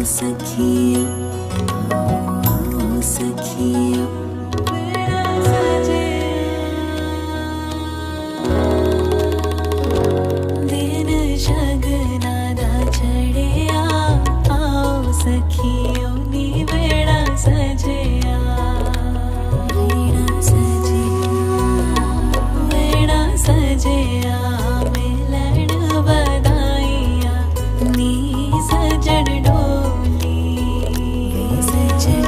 सखिया सखिया दिन शगना दा चढ़िया आओ सखियों नी बेड़ा सजिया बेड़ा सजिया बेड़ा सजिया मिलन बधाइया नी सजन डोली सजन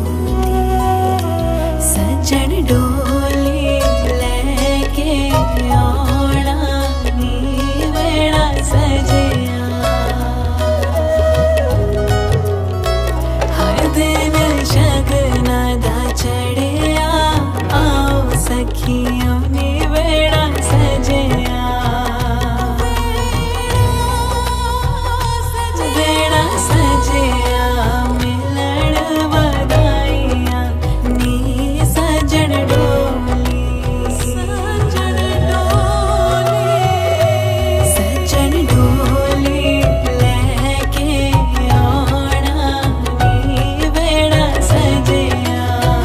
डोली लेके आना नी बेड़ा सजिया हर दिन शगना दा चढ़िया आओ सखियों नी बेड़ा सजिया बेड़ा सजिया मिलन बधाइया नी सजन डोली सजन डोली लेके आना नी बेड़ा सजिया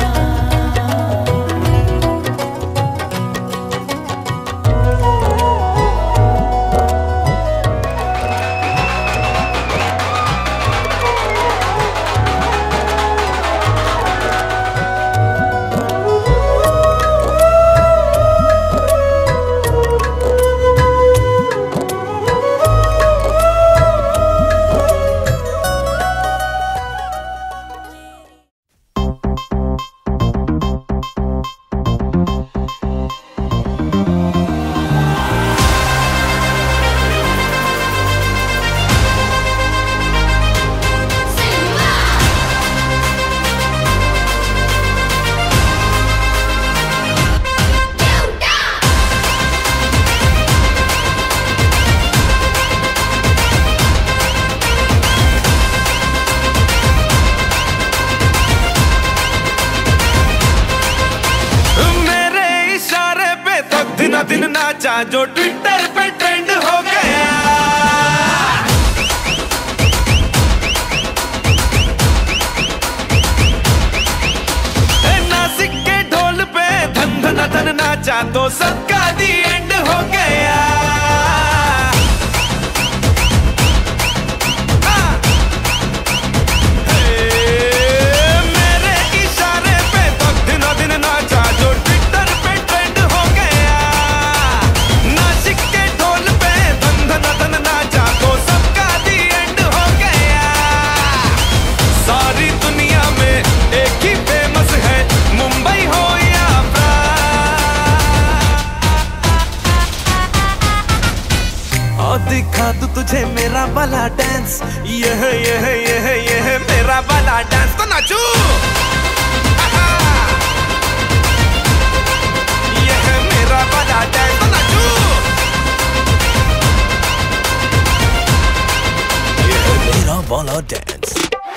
दिन नाचा जो ट्विटर पे ट्रेंड हो गया नासिक के ढोल पे धन धन धन नाचा तो सबका दी एंड हो गया मेरे इशारे पे तो दिनों दिन नाचा जो ट्विटर पे ट्रेंड हो गया नासिक के ढोल पे धन धन धन नाचा तो सबका दी एंड हो गया सारी दुनिया में एक ही फेमस है मुंबई हो या और दिखा दूं तुझे मेरा वाला डांस यह मेरा वाला डांस तो नाचू यह मेरा वाला डांस तो नाचू यह मेरा वाला डांस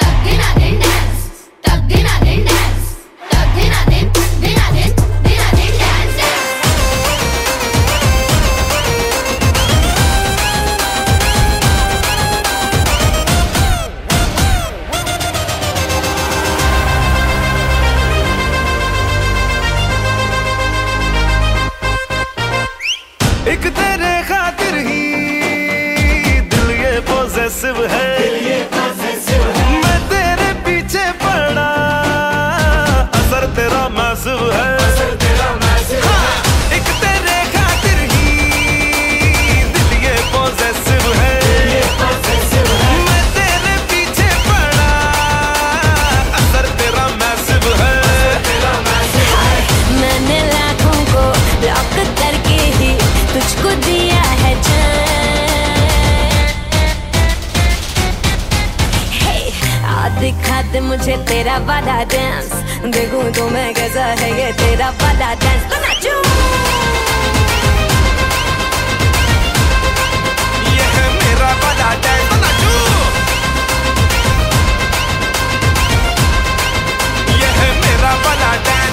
एक तेरे खातिर ही दिल ये पॉसेसिव है मैं तेरे पीछे पड़ा असर तेरा मैसिव है हाँ, एक तेरे खातिर ही दिल ये पॉसेसिव है मैं तेरे पीछे पड़ा असर तेरा मैसिव है मैंने लाखों को ब्लॉक करके ही तुझको दिया है दिखा दे मुझे तेरा वाला डांस देखूं तो मैं कैसा है ये तेरा वाला डांस तो नाचूं यह मेरा वाला डांस तो नाचू यह मेरा वाला डांस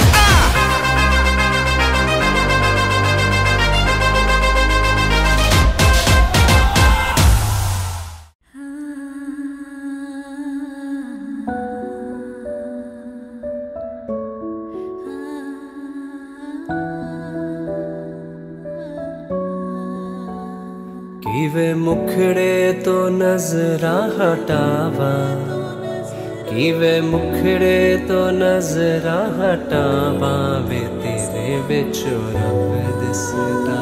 वे मुखड़े तो नजरा हटावा, कि वे मुखड़े तो नजरा हटावा, वे तेरे विचों रब दिसदा,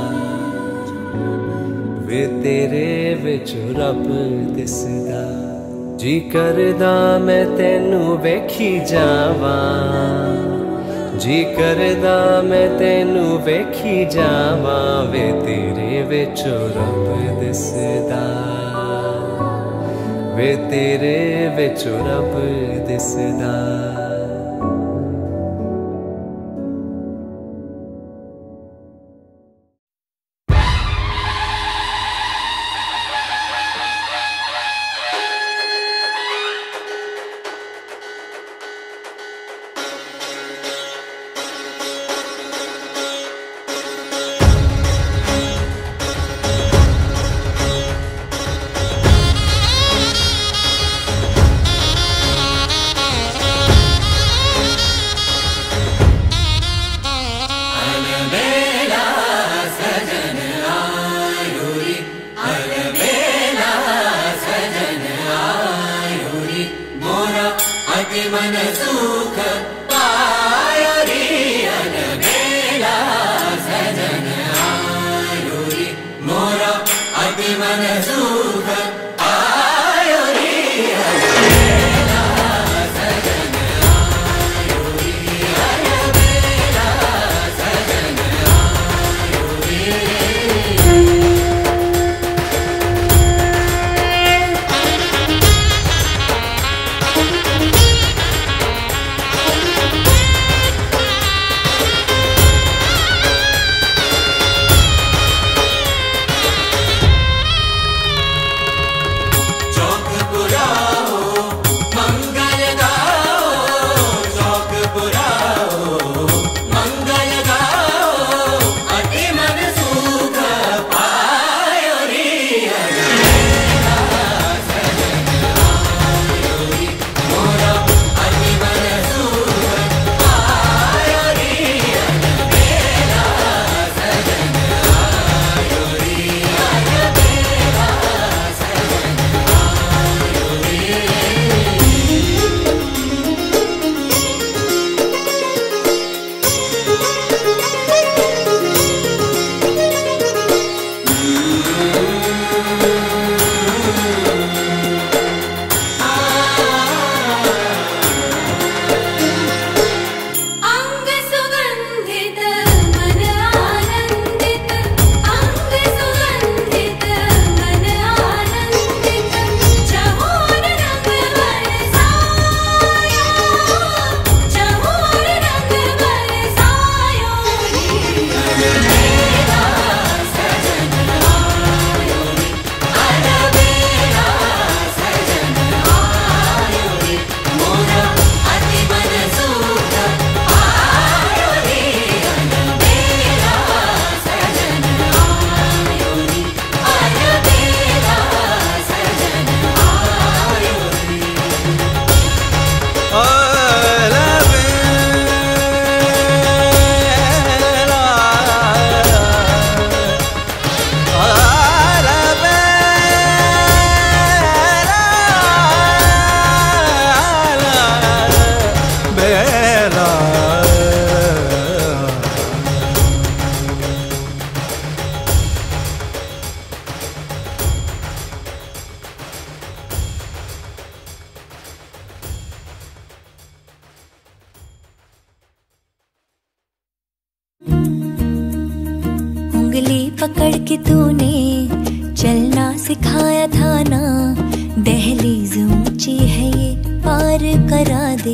वे तेरे विचों रब दिसदा। जी करदा मैं तेनू वेखी जावा, जी करदा मैं तेनू वेखी जावा, वे तेरे विचों रब दिसदा, वे तेरे विचों रब दिसदा। मन सुख पायो रे, अलबेला सजन आयो रे, मोरा अति मन सुख पायो रे, अलबेला सजन आयो रे, अलबेला सजन आयो रे। उंगली पकड़ के तूने चलना सिखाया था ना, दहलीज ऊंची है ये पार करा दे।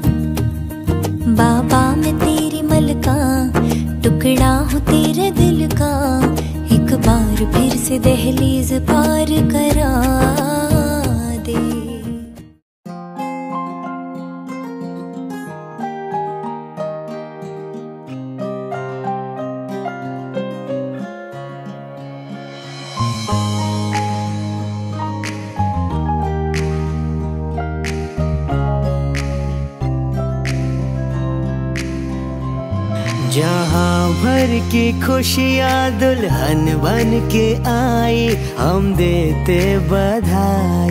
बाबा मैं तेरी मलका, टुकड़ा हूँ तेरे दिल का, एक बार फिर से दहलीज पार करा दे। जहाँ भर की खुशियाँ दुल्हन बन के आई, हम देते बधाई।